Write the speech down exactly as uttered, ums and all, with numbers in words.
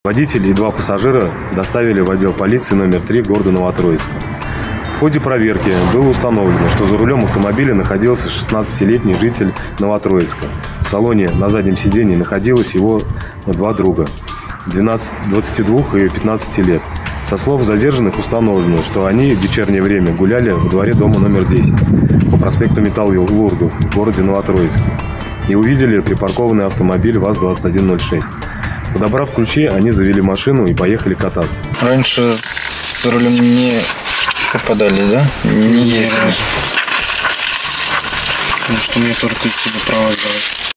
Водитель и два пассажира доставили в отдел полиции номер три города Новотроицка. В ходе проверки было установлено, что за рулем автомобиля находился шестнадцатилетний житель Новотроицка. В салоне на заднем сидении находилось его два друга – двадцати двух и пятнадцати лет. Со слов задержанных установлено, что они в вечернее время гуляли во дворе дома номер десять по проспекту Металлургов в городе Новотроицке и увидели припаркованный автомобиль ВАЗ двадцать один ноль шесть. Подобрав ключи, они завели машину и поехали кататься. Раньше за рулем не попадали, да? Не ездили. Потому что мне только тебе права давать.